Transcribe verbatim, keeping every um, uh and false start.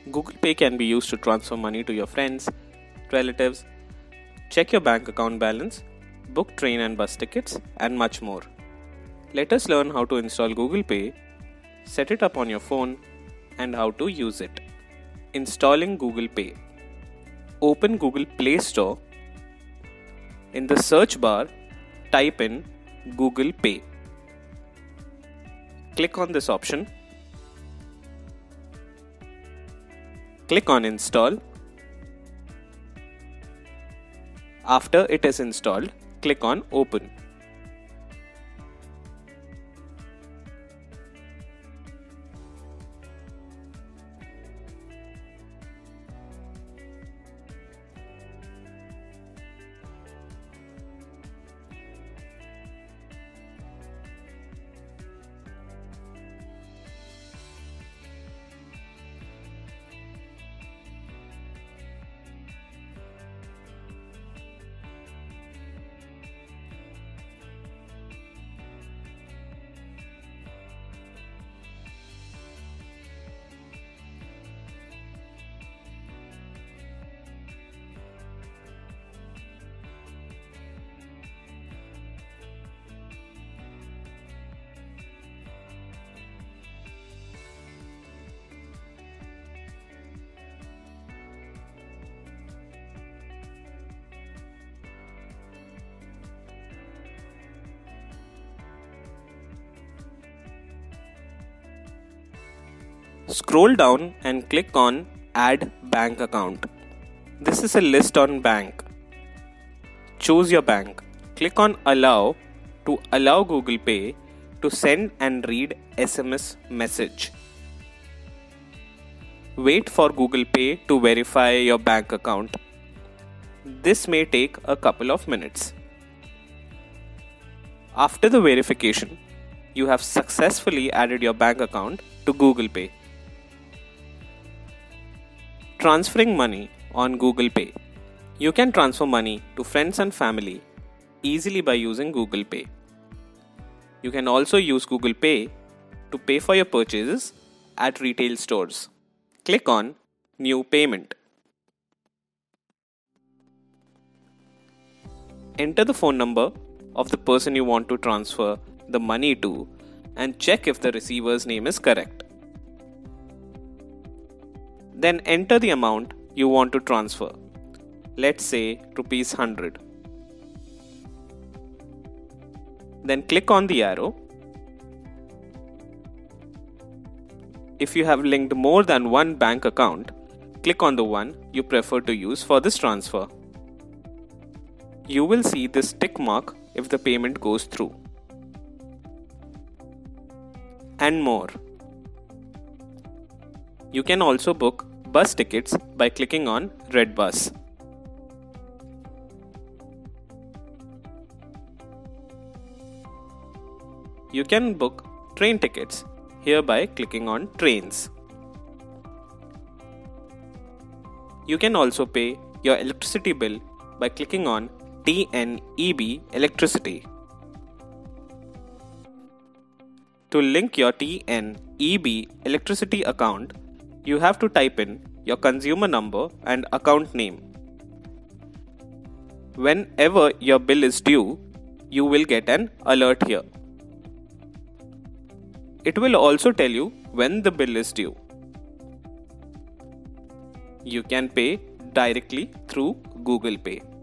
Google Pay can be used to transfer money to your friends, relatives, check your bank account balance, book train and bus tickets, and much more. Let us learn how to install Google Pay, set it up on your phone, and how to use it. Installing Google Pay. Open Google Play Store. In the search bar, type in Google Pay. Click on this option. Click on Install. After it is installed, click on Open. Scroll down and click on Add Bank Account. This is a list on bank. Choose your bank. Click on Allow to allow Google Pay to send and read S M S message. Wait for Google Pay to verify your bank account. This may take a couple of minutes. After the verification, you have successfully added your bank account to Google Pay. Transferring money on Google Pay. You can transfer money to friends and family easily by using Google Pay. You can also use Google Pay to pay for your purchases at retail stores. Click on New Payment. Enter the phone number of the person you want to transfer the money to and check if the receiver's name is correct. Then enter the amount you want to transfer. Let's say rupees one hundred. Then click on the arrow. If you have linked more than one bank account, click on the one you prefer to use for this transfer. You will see this tick mark if the payment goes through. And more. You can also book bus tickets by clicking on Red Bus. You can book train tickets here by clicking on Trains. You can also pay your electricity bill by clicking on T N E B Electricity. To link your T N E B electricity account, you have to type in your consumer number and account name. Whenever your bill is due, you will get an alert here. It will also tell you when the bill is due. You can pay directly through Google Pay.